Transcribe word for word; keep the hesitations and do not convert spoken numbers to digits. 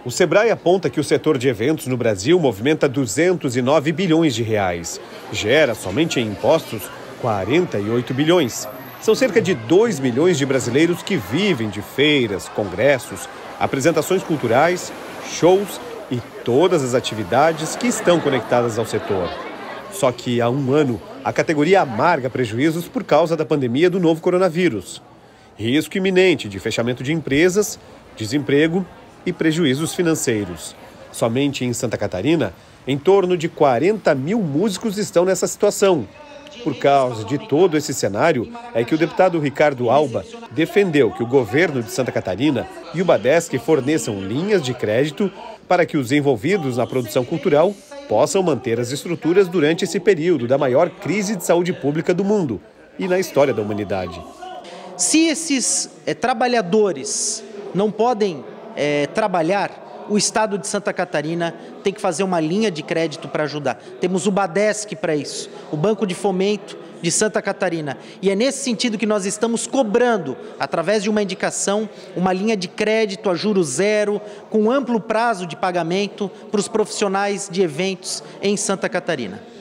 O Sebrae aponta que o setor de eventos no Brasil movimenta duzentos e nove bilhões de reais. Gera, somente em impostos, quarenta e oito bilhões. São cerca de dois milhões de brasileiros que vivem de feiras, congressos, apresentações culturais, shows e todas as atividades que estão conectadas ao setor. Só que há um ano, a categoria amarga prejuízos por causa da pandemia do novo coronavírus. Risco iminente de fechamento de empresas, desemprego e prejuízos financeiros. Somente em Santa Catarina, em torno de quarenta mil músicos estão nessa situação. Por causa de todo esse cenário, é que o deputado Ricardo Alba defendeu que o governo de Santa Catarina e o Badesc forneçam linhas de crédito para que os envolvidos na produção cultural possam manter as estruturas durante esse período da maior crise de saúde pública do mundo e na história da humanidade. Se esses é, trabalhadores não podem é, trabalhar, o Estado de Santa Catarina tem que fazer uma linha de crédito para ajudar. Temos o Badesc para isso, o Banco de Fomento de Santa Catarina. E é nesse sentido que nós estamos cobrando, através de uma indicação, uma linha de crédito a juros zero, com amplo prazo de pagamento para os profissionais de eventos em Santa Catarina.